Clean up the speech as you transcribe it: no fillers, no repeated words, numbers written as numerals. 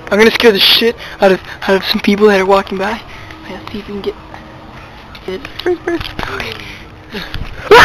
I'm gonna scare the shit out of some people that are walking by. Let's see if we can get it. Okay.